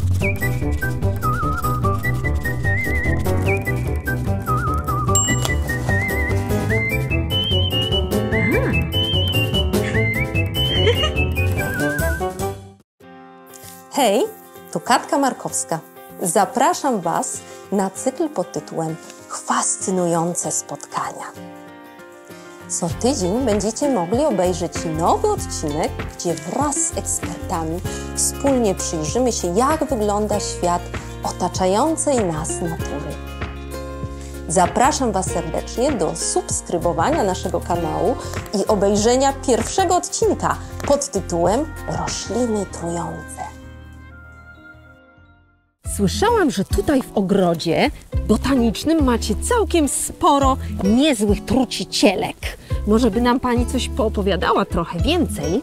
Hej, tu Katka Markowska. Zapraszam Was na cykl pod tytułem Fascynujące spotkania. Co tydzień będziecie mogli obejrzeć nowy odcinek, gdzie wraz z ekspertami wspólnie przyjrzymy się, jak wygląda świat otaczającej nas natury. Zapraszam Was serdecznie do subskrybowania naszego kanału i obejrzenia pierwszego odcinka pod tytułem Rośliny trujące. Słyszałam, że tutaj w ogrodzie botanicznym macie całkiem sporo niezłych trucicielek. Może by nam Pani coś poopowiadała trochę więcej?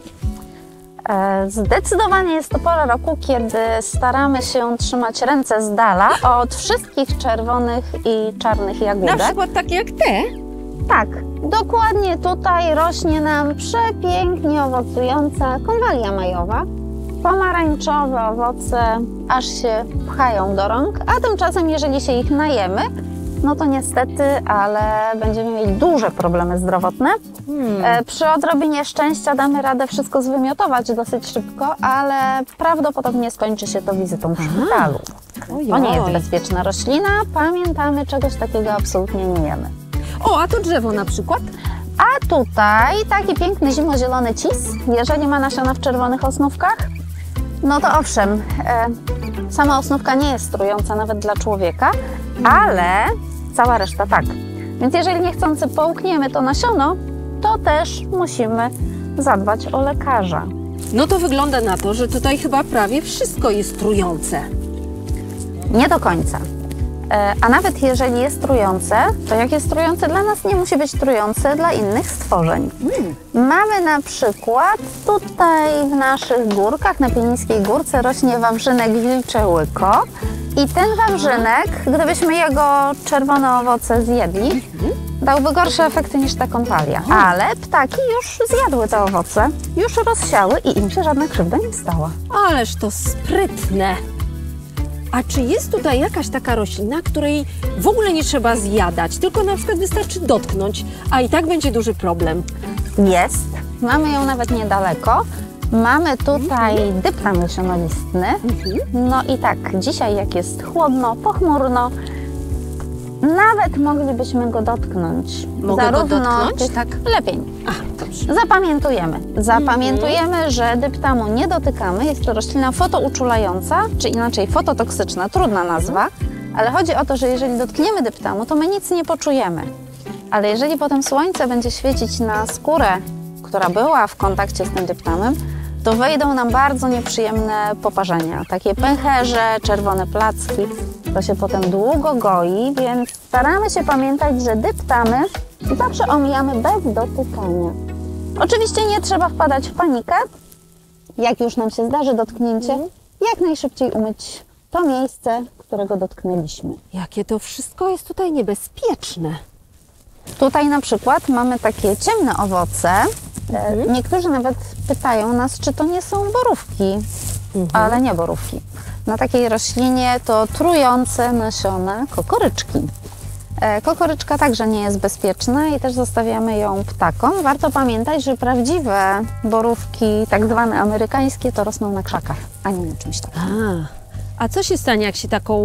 Zdecydowanie jest to pora roku, kiedy staramy się trzymać ręce z dala od wszystkich czerwonych i czarnych jagódek. Na przykład takie jak te? Tak, dokładnie tutaj rośnie nam przepięknie owocująca konwalia majowa. Pomarańczowe owoce aż się pchają do rąk, a tymczasem jeżeli się ich najemy, no to niestety, ale będziemy mieli duże problemy zdrowotne. Przy odrobinie szczęścia damy radę wszystko zwymiotować dosyć szybko, ale prawdopodobnie skończy się to wizytą w szpitalu. To nie jest bezpieczna roślina, pamiętamy, czegoś takiego absolutnie nie jemy. O, a to drzewo na przykład? A tutaj taki piękny zimozielony cis, jeżeli ma nasiona w czerwonych osnówkach, no to owszem, sama osnówka nie jest trująca nawet dla człowieka, ale cała reszta tak. Więc jeżeli niechcący połkniemy to nasiono, to też musimy zadbać o lekarza. No to wygląda na to, że tutaj chyba prawie wszystko jest trujące. Nie do końca. A nawet jeżeli jest trujące, to jak jest trujące dla nas, nie musi być trujące dla innych stworzeń. Mamy na przykład tutaj w naszych górkach, na Pienińskiej Górce rośnie wawrzynek wilcze łyko i ten wawrzynek, gdybyśmy jego czerwone owoce zjedli, dałby gorsze efekty niż ta konwalia. Ale ptaki już zjadły te owoce, już rozsiały i im się żadna krzywda nie stała. Ależ to sprytne! A czy jest tutaj jakaś taka roślina, której w ogóle nie trzeba zjadać, tylko na przykład wystarczy dotknąć, a i tak będzie duży problem? Jest. Mamy ją nawet niedaleko. Mamy tutaj dyptam nasionolistny. No i tak, dzisiaj jak jest chłodno, pochmurno, nawet moglibyśmy go dotknąć. Mogę go dotknąć? Tak. Lepiej. Dobrze. Zapamiętujemy, że dyptamu nie dotykamy. Jest to roślina fotouczulająca, czy inaczej fototoksyczna, trudna nazwa, ale chodzi o to, że jeżeli dotkniemy dyptamu, to my nic nie poczujemy. Ale jeżeli potem słońce będzie świecić na skórę, która była w kontakcie z tym dyptamem, to wejdą nam bardzo nieprzyjemne poparzenia. Takie pęcherze, czerwone placki. To się potem długo goi, więc staramy się pamiętać, że dyptamy zawsze omijamy bez dotykania. Oczywiście nie trzeba wpadać w panikę. Jak już nam się zdarzy dotknięcie, jak najszybciej umyć to miejsce, którego dotknęliśmy. Jakie to wszystko jest tutaj niebezpieczne. Tutaj na przykład mamy takie ciemne owoce. Niektórzy nawet pytają nas, czy to nie są borówki, ale nie borówki. Na takiej roślinie to trujące nasiona kokoryczki. Kokoryczka także nie jest bezpieczna i też zostawiamy ją ptakom. Warto pamiętać, że prawdziwe borówki, tak zwane amerykańskie, to rosną na krzakach, a nie na czymś takim. A co się stanie, jak się taką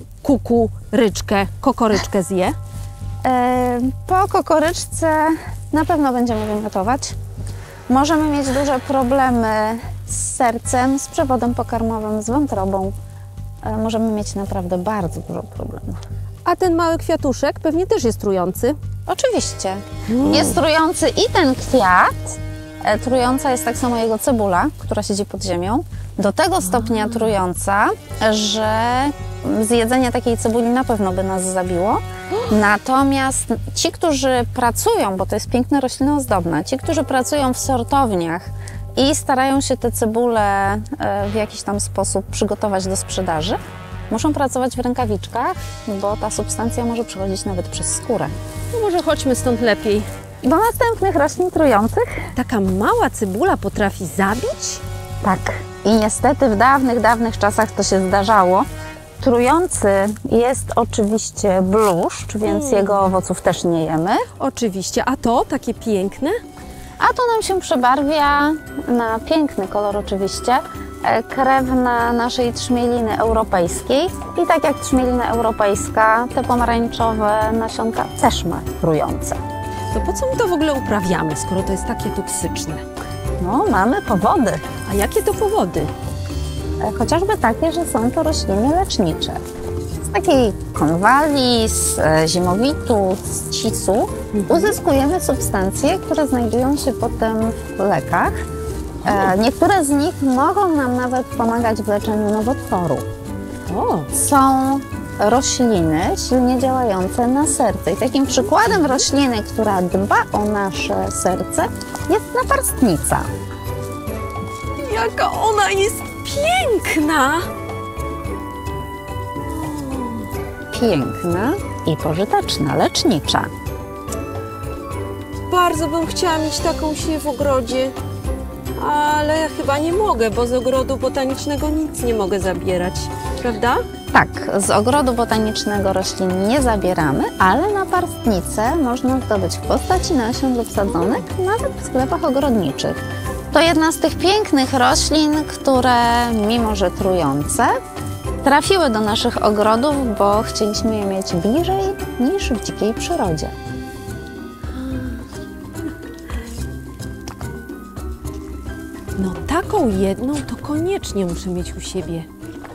kokoryczkę zje? Po kokoryczce na pewno będziemy wymiotować. Możemy mieć duże problemy z sercem, z przewodem pokarmowym, z wątrobą. Możemy mieć naprawdę bardzo dużo problemów. A ten mały kwiatuszek pewnie też jest trujący? Oczywiście. Jest trujący i ten kwiat. Trująca jest tak samo jego cebula, która siedzi pod ziemią. Do tego stopnia trująca, że zjedzenie takiej cebuli na pewno by nas zabiło. Natomiast ci, którzy pracują, bo to jest piękna roślina ozdobna, ci, którzy pracują w sortowniach i starają się te cebule w jakiś tam sposób przygotować do sprzedaży, muszą pracować w rękawiczkach, bo ta substancja może przechodzić nawet przez skórę. No może chodźmy stąd lepiej. Do następnych roślin trujących. Taka mała cebula potrafi zabić? Tak. I niestety w dawnych czasach to się zdarzało. Trujący jest oczywiście bluszcz, więc jego owoców też nie jemy. Oczywiście. A to takie piękne? A to nam się przebarwia na piękny kolor oczywiście, krewna naszej trzmieliny europejskiej. I tak jak trzmielina europejska, te pomarańczowe nasionka też ma trujące. To po co my to w ogóle uprawiamy, skoro to jest takie toksyczne? No, mamy powody. A jakie to powody? Chociażby takie, że są to rośliny lecznicze. Z takiej konwali, z zimowitu, z cisu uzyskujemy substancje, które znajdują się potem w lekach. Niektóre z nich mogą nam nawet pomagać w leczeniu nowotworu. Są rośliny silnie działające na serce. I takim przykładem rośliny, która dba o nasze serce, jest naparstnica. Jaka ona jest piękna! Piękna i pożyteczna, lecznicza. Bardzo bym chciała mieć taką się w ogrodzie, ale chyba nie mogę, bo z ogrodu botanicznego nic nie mogę zabierać, prawda? Tak, z ogrodu botanicznego roślin nie zabieramy, ale naparstnicę można zdobyć w postaci nasion lub sadzonek, nawet w sklepach ogrodniczych. To jedna z tych pięknych roślin, które mimo że trujące, trafiły do naszych ogrodów, bo chcieliśmy je mieć bliżej niż w dzikiej przyrodzie. No taką jedną to koniecznie muszę mieć u siebie.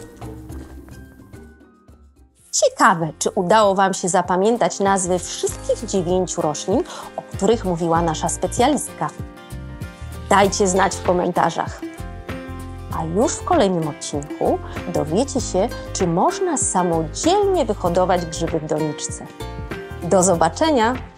Ciekawe, czy udało Wam się zapamiętać nazwy wszystkich 9 roślin, o których mówiła nasza specjalistka. Dajcie znać w komentarzach. A już w kolejnym odcinku dowiecie się, czy można samodzielnie wyhodować grzyby w doniczce. Do zobaczenia!